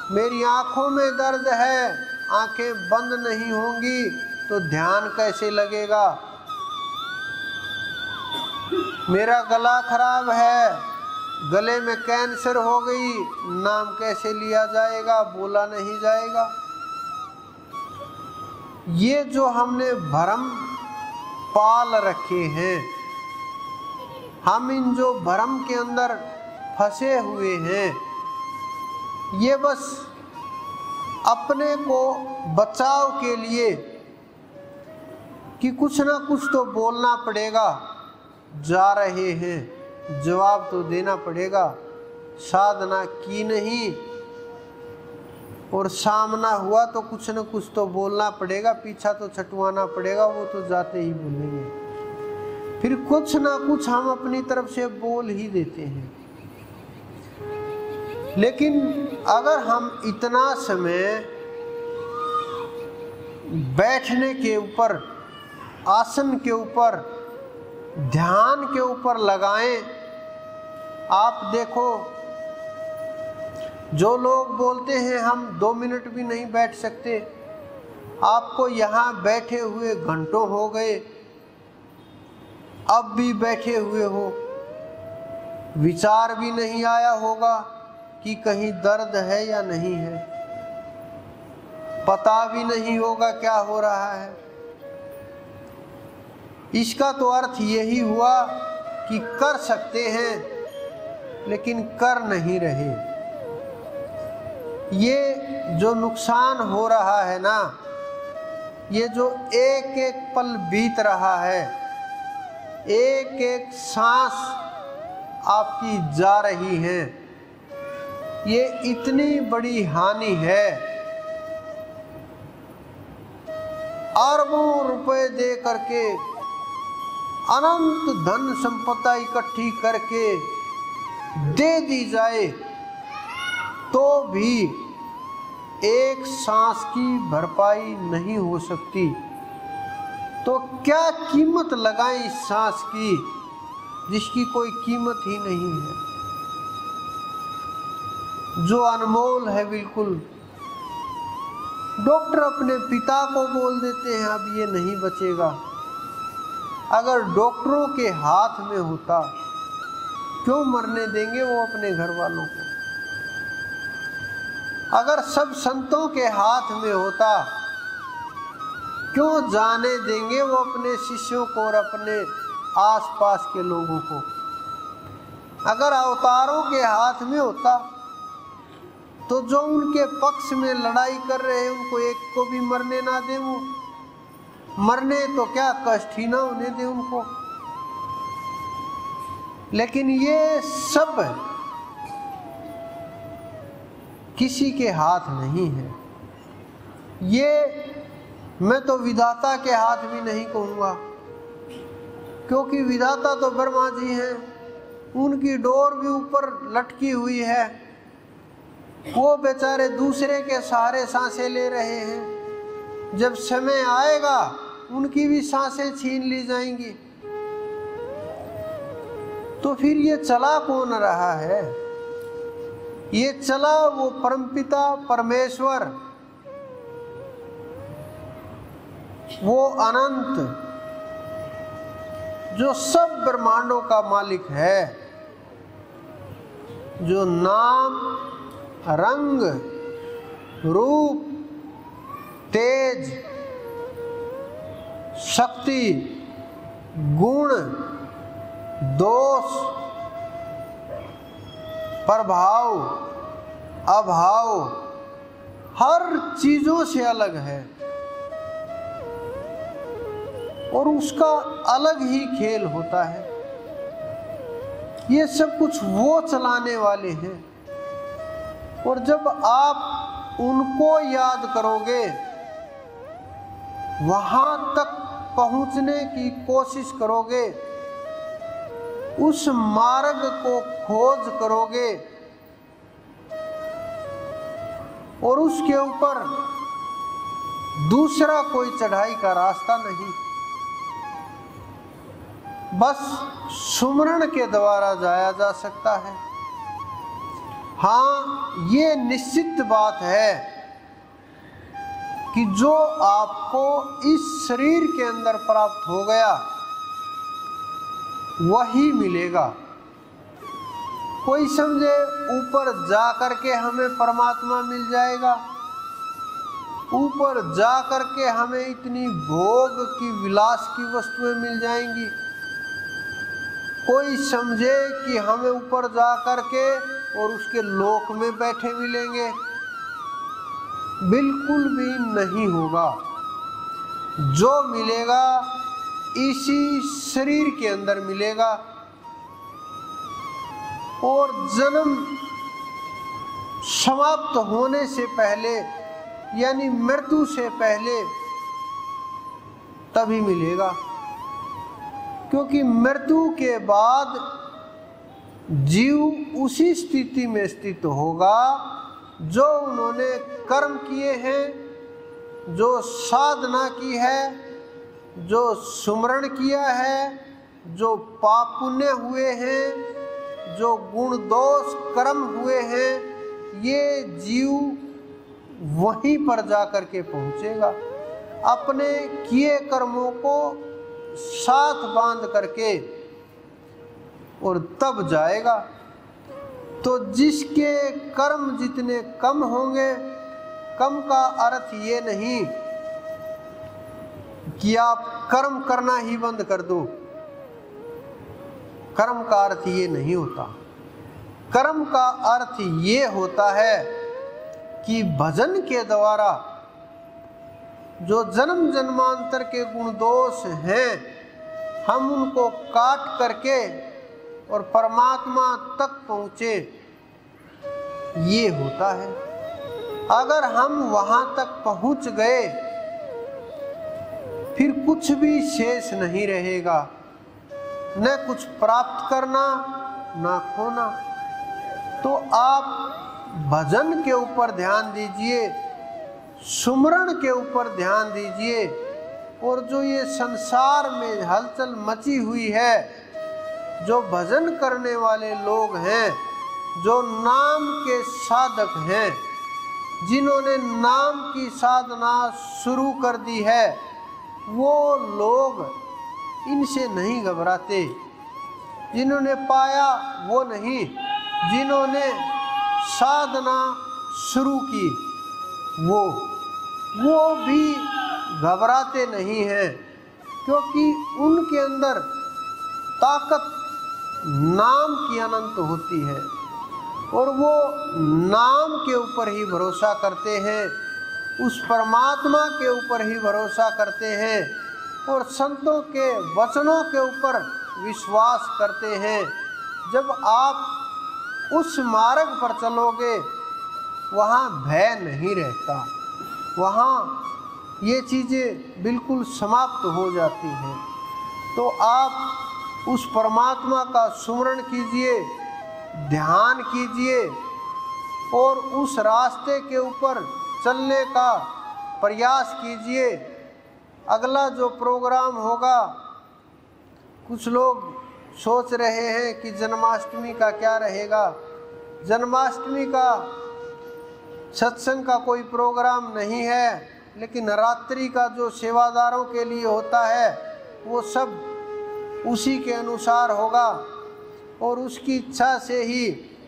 मेरी आँखों में दर्द है, आँखें बंद नहीं होंगी तो ध्यान कैसे लगेगा। मेरा गला खराब है, गले में कैंसर हो गई, नाम कैसे लिया जाएगा, बोला नहीं जाएगा। ये जो हमने भ्रम पाल रखे हैं, हम इन जो भ्रम के अंदर फंसे हुए हैं, ये बस अपने को बचाव के लिए कि कुछ ना कुछ तो बोलना पड़ेगा, जा रहे हैं जवाब तो देना पड़ेगा, साधना की नहीं और सामना हुआ तो कुछ न कुछ तो बोलना पड़ेगा, पीछा तो छटवाना पड़ेगा, वो तो जाते ही बोलेंगे। फिर कुछ ना कुछ हम अपनी तरफ से बोल ही देते हैं। लेकिन अगर हम इतना समय बैठने के ऊपर, आसन के ऊपर, ध्यान के ऊपर लगाएं, आप देखो जो लोग बोलते हैं हम 2 मिनट भी नहीं बैठ सकते, आपको यहाँ बैठे हुए घंटों हो गए, अब भी बैठे हुए हो, विचार भी नहीं आया होगा कि कहीं दर्द है या नहीं है, पता भी नहीं होगा क्या हो रहा है। इसका तो अर्थ यही हुआ कि कर सकते हैं लेकिन कर नहीं रहे। ये जो नुकसान हो रहा है ना, ये जो एक एक पल बीत रहा है, एक एक सांस आपकी जा रही है, ये इतनी बड़ी हानि है। अरबों रुपए दे करके, अनंत धन संपदा इकट्ठी करके दे दी जाए तो भी एक सांस की भरपाई नहीं हो सकती। तो क्या कीमत लगाएं इस सांस की जिसकी कोई कीमत ही नहीं है, जो अनमोल है बिल्कुल। डॉक्टर अपने पिता को बोल देते हैं अब ये नहीं बचेगा। अगर डॉक्टरों के हाथ में होता, क्यों मरने देंगे वो अपने घर वालों को। अगर सब संतों के हाथ में होता, क्यों जाने देंगे वो अपने शिष्यों को और अपने आसपास के लोगों को। अगर अवतारों के हाथ में होता तो जो उनके पक्ष में लड़ाई कर रहे हैं उनको एक को भी मरने ना दे, वो मरने तो क्या कष्ट ही ना होने दे उनको। लेकिन ये सब किसी के हाथ नहीं है। ये मैं तो विधाता के हाथ भी नहीं कहूँगा, क्योंकि विधाता तो ब्रह्मा जी हैं, उनकी डोर भी ऊपर लटकी हुई है, वो बेचारे दूसरे के सहारे सांसें ले रहे हैं। जब समय आएगा उनकी भी सांसें छीन ली जाएंगी। तो फिर ये चला कौन रहा है? ये चला वो परमपिता परमेश्वर, वो अनंत जो सब ब्रह्मांडों का मालिक है, जो नाम, रंग, रूप, तेज, शक्ति, गुण, दोष, प्रभाव, अभाव, हर चीजों से अलग है और उसका अलग ही खेल होता है। ये सब कुछ वो चलाने वाले हैं और जब आप उनको याद करोगे, वहां तक पहुंचने की कोशिश करोगे, उस मार्ग को खोज करोगे और उसके ऊपर दूसरा कोई चढ़ाई का रास्ता नहीं, बस सुमरण के द्वारा जाया जा सकता है। हाँ, ये निश्चित बात है कि जो आपको इस शरीर के अंदर प्राप्त हो गया वही मिलेगा। कोई समझे ऊपर जा करके हमें परमात्मा मिल जाएगा, ऊपर जा करके हमें इतनी भोग की विलास की वस्तुएं मिल जाएंगी। कोई समझे कि हमें ऊपर जा करके और उसके लोक में बैठे मिलेंगे, बिल्कुल भी नहीं होगा। जो मिलेगा इसी शरीर के अंदर मिलेगा। और जन्म समाप्त होने से पहले यानी मृत्यु से पहले तभी मिलेगा, क्योंकि मृत्यु के बाद जीव उसी स्थिति में स्थित होगा जो उन्होंने कर्म किए हैं, जो साधना की है, जो सुमरण किया है, जो पाप पुण्य हुए हैं, जो गुण दोष कर्म हुए हैं, ये जीव वहीं पर जाकर के पहुंचेगा। अपने किए कर्मों को साथ बांध करके और तब जाएगा। तो जिसके कर्म जितने कम होंगे, कम का अर्थ ये नहीं कि आप कर्म करना ही बंद कर दो। कर्म का अर्थ ये नहीं होता। कर्म का अर्थ ये होता है कि भजन के द्वारा जो जन्म जन्मांतर के गुण दोष हैं, हम उनको काट करके और परमात्मा तक पहुँचे, ये होता है। अगर हम वहाँ तक पहुँच गए फिर कुछ भी शेष नहीं रहेगा, न कुछ प्राप्त करना न खोना। तो आप भजन के ऊपर ध्यान दीजिए, सुमरण के ऊपर ध्यान दीजिए। और जो ये संसार में हलचल मची हुई है, जो भजन करने वाले लोग हैं, जो नाम के साधक हैं, जिन्होंने नाम की साधना शुरू कर दी है, वो लोग इनसे नहीं घबराते। जिन्होंने पाया वो नहीं, जिन्होंने साधना शुरू की वो भी घबराते नहीं हैं, क्योंकि उनके अंदर ताकत नाम की अनंत होती है और वो नाम के ऊपर ही भरोसा करते हैं, उस परमात्मा के ऊपर ही भरोसा करते हैं और संतों के वचनों के ऊपर विश्वास करते हैं। जब आप उस मार्ग पर चलोगे, वहाँ भय नहीं रहता, वहाँ ये चीज़ें बिल्कुल समाप्त हो जाती हैं। तो आप उस परमात्मा का सुमरण कीजिए, ध्यान कीजिए और उस रास्ते के ऊपर चलने का प्रयास कीजिए। अगला जो प्रोग्राम होगा, कुछ लोग सोच रहे हैं कि जन्माष्टमी का क्या रहेगा। जन्माष्टमी का सत्संग का कोई प्रोग्राम नहीं है, लेकिन रात्रि का जो सेवादारों के लिए होता है वो सब उसी के अनुसार होगा और उसकी इच्छा से ही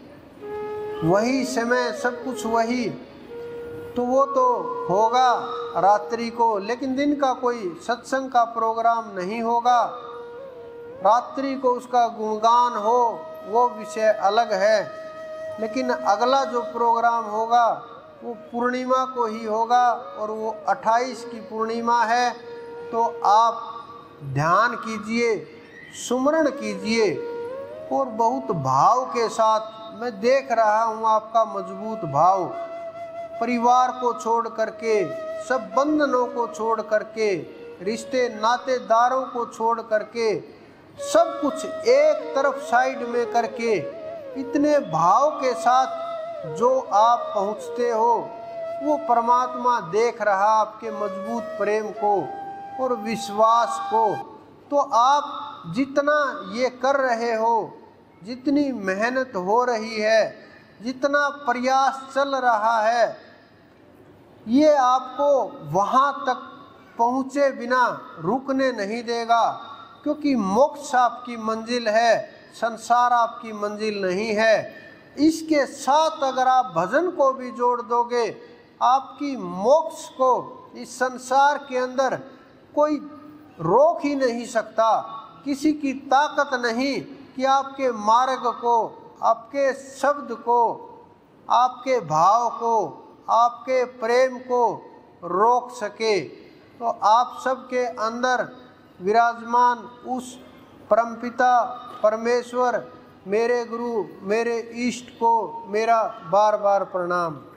वही समय सब कुछ वही, तो वो तो होगा रात्रि को, लेकिन दिन का कोई सत्संग का प्रोग्राम नहीं होगा। रात्रि को उसका गुणगान हो वो विषय अलग है, लेकिन अगला जो प्रोग्राम होगा वो पूर्णिमा को ही होगा और वो 28 की पूर्णिमा है। तो आप ध्यान कीजिए, सुमरण कीजिए और बहुत भाव के साथ, मैं देख रहा हूँ आपका मजबूत भाव, परिवार को छोड़ करके, सब बंधनों को छोड़ करके, रिश्ते नातेदारों को छोड़ करके, सब कुछ एक तरफ साइड में करके, इतने भाव के साथ जो आप पहुँचते हो, वो परमात्मा देख रहा आपके मजबूत प्रेम को और विश्वास को। तो आप जितना ये कर रहे हो, जितनी मेहनत हो रही है, जितना प्रयास चल रहा है, ये आपको वहाँ तक पहुँचे बिना रुकने नहीं देगा, क्योंकि मोक्ष आपकी मंजिल है, संसार आपकी मंजिल नहीं है। इसके साथ अगर आप भजन को भी जोड़ दोगे, आपकी मोक्ष को इस संसार के अंदर कोई रोक ही नहीं सकता। किसी की ताकत नहीं कि आपके मार्ग को, आपके शब्द को, आपके भाव को, आपके प्रेम को रोक सके। तो आप सबके अंदर विराजमान उस परमपिता परमेश्वर, मेरे गुरु, मेरे इष्ट को मेरा बार बार प्रणाम।